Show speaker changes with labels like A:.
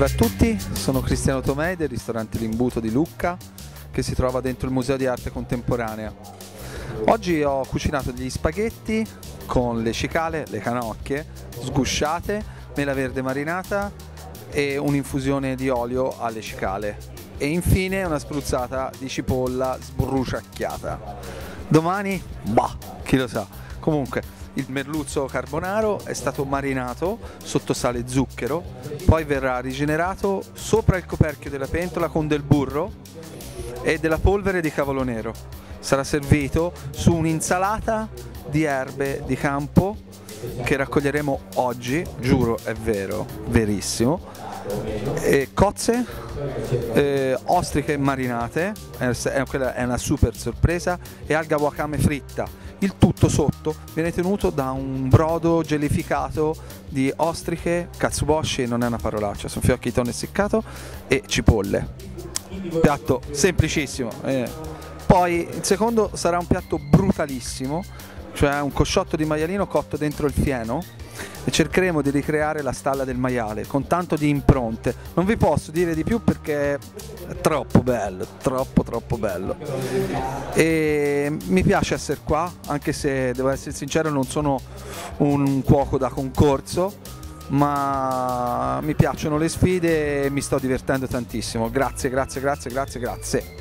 A: Salve a tutti, sono Cristiano Tomei del ristorante L'Imbuto di Lucca, che si trova dentro il Museo di Arte Contemporanea. Oggi ho cucinato degli spaghetti con le cicale, le canocchie, sgusciate, mela verde marinata e un'infusione di olio alle cicale. E infine una spruzzata di cipolla sbruciacchiata. Domani, bah, chi lo sa. Comunque, il merluzzo carbonaro è stato marinato sotto sale e zucchero, poi verrà rigenerato sopra il coperchio della pentola con del burro e della polvere di cavolo nero. Sarà servito su un'insalata di erbe di campo che raccoglieremo oggi, giuro è vero, verissimo, cozze, ostriche marinate, quella è una super sorpresa, e alga wakame fritta. Il tutto sotto viene tenuto da un brodo gelificato di ostriche, katsuboshi, non è una parolaccia, sono fiocchi di tonno essiccato, e cipolle. Piatto semplicissimo. Poi il secondo sarà un piatto brutalissimo, cioè un cosciotto di maialino cotto dentro il fieno, e cercheremo di ricreare la stalla del maiale con tanto di impronte. Non vi posso dire di più perché è troppo bello, troppo bello. E mi piace essere qua, anche se devo essere sincero non sono un cuoco da concorso, ma mi piacciono le sfide e mi sto divertendo tantissimo. Grazie.